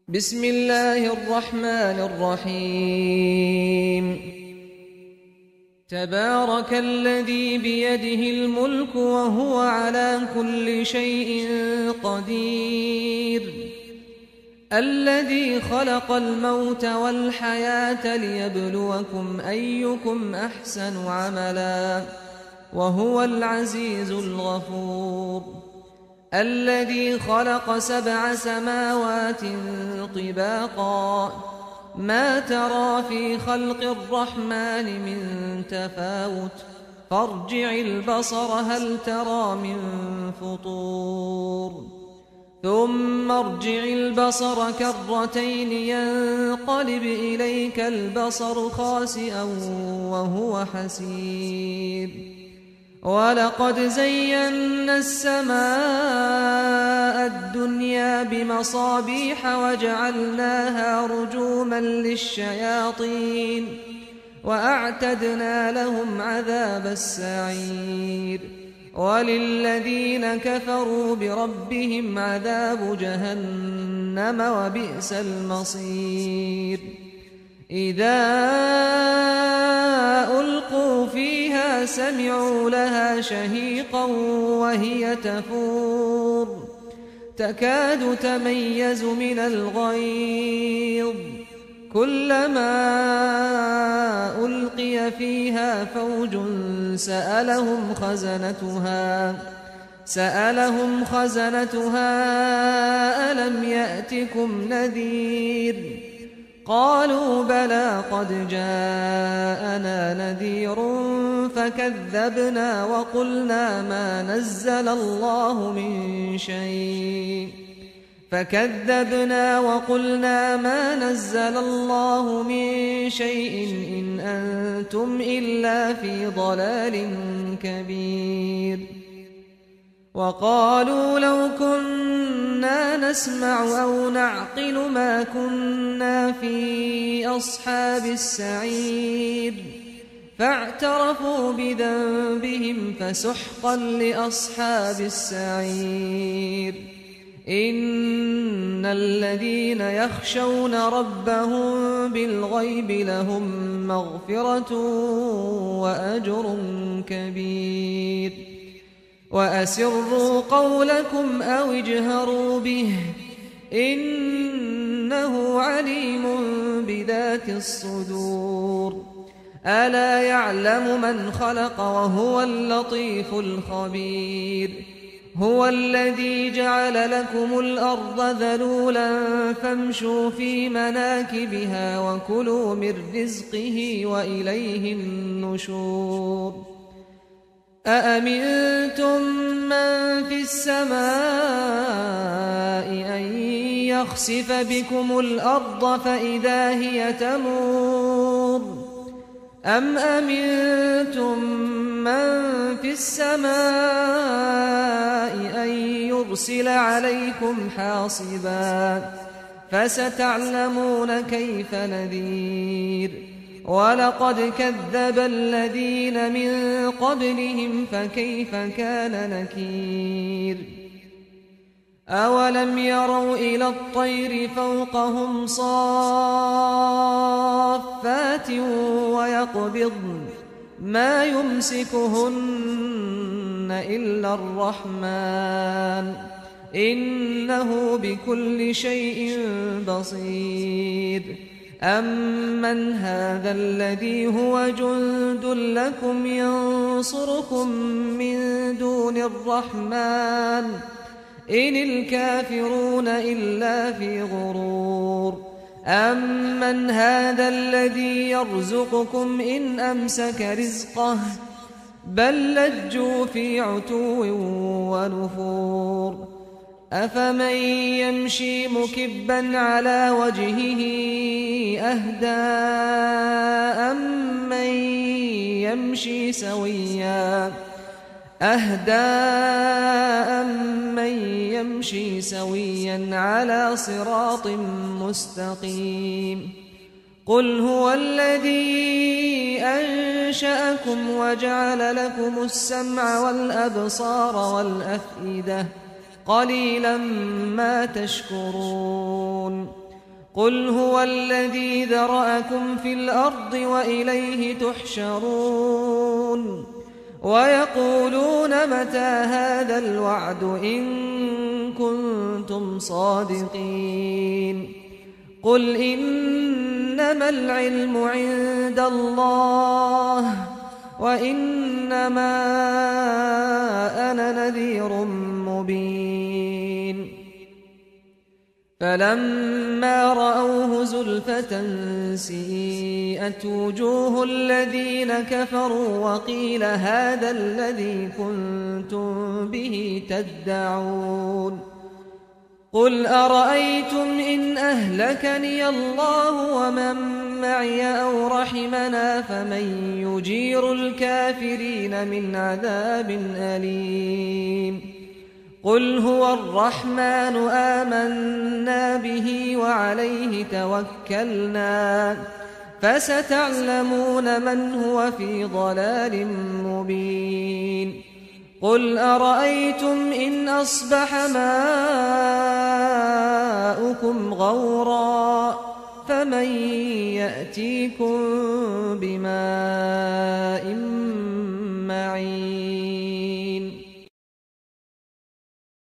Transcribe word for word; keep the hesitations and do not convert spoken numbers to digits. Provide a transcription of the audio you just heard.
بسم الله الرحمن الرحيم. تبارك الذي بيده الملك وهو على كل شيء قدير، الذي خلق الموت والحياة ليبلوكم أيكم أحسن عملا، وهو العزيز الغفور. الذي خلق سبع سماوات طباقا، ما ترى في خلق الرحمن من تفاوت، فارجع البصر هل ترى من فطور، ثم ارجع البصر كرتين ينقلب إليك البصر خاسئا وهو حسير. ولقد زينا السماء الدنيا بمصابيح وجعلناها رجوما للشياطين وأعتدنا لهم عذاب السعير. وللذين كفروا بربهم عذاب جهنم وبئس المصير. إذا ألقوا فيها سمعوا لها شهيقا وهي تفور، تكاد تميز من الغيظ، كلما ألقي فيها فوج سألهم خزنتها سألهم خزنتها ألم يأتكم نذير؟ قالوا بلى قد جاءنا نذير فكذبنا وقلنا ما نزل الله من شيء فكذبنا وقلنا ما نزل الله من شيء إن أنتم إلا في ضلال كبير. وقالوا لو كنا نسمع أو نعقل ما كنا في أصحاب السعير، فاعترفوا بذنبهم فسحقا لأصحاب السعير. إن الذين يخشون ربهم بالغيب لهم مغفرة وأجر كبير. وأسروا قولكم أو اجهروا به إنه عليم بذات الصدور. ألا يعلم من خلق وهو اللطيف الخبير. هو الذي جعل لكم الأرض ذلولا فامشوا في مناكبها وكلوا من رزقه وإليه النشور. أأمنتم من في السماء أن يخسف بكم الأرض فإذا هي تمور، أم أمنتم من في السماء أن يرسل عليكم حاصبا، فستعلمون كيف نذير. ولقد كذب الذين من قبلهم فكيف كان نكير. أولم يروا إلى الطير فوقهم صافات ويقبضن ما يمسكهن إلا الرحمن إنه بكل شيء بصير. أمن هذا الذي هو جند لكم ينصركم من دون الرحمن إن الكافرون إلا في غرور. أمن هذا الذي يرزقكم إن أمسك رزقه بل لجوا في عتو ونفور. أفمن يمشي مكبا على وجهه أهدى أمن يمشي سويا أهدى أمن يمشي سويا على صراط مستقيم. قل هو الذي أنشأكم وجعل لكم السمع والأبصار والأفئدة قليلا ما تشكرون. قل هو الذي ذرأكم في الأرض وإليه تحشرون ويقولون متى هذا الوعد إن كنتم صادقين قل إنما العلم عند الله وإنما أنا نذير مبين فلما رأوه زلفة سيئت وجوه الذين كفروا وقيل هذا الذي كنتم به تدعون قل أرأيتم إن أهلكني الله ومن معي أو رحمنا فمن يجير الكافرين من عذاب أليم قل هو الرحمن آمنا به وعليه توكلنا فستعلمون من هو في ضلال مبين قل أرأيتم إن أصبح ماؤكم غورا فمن يأتيكم بماء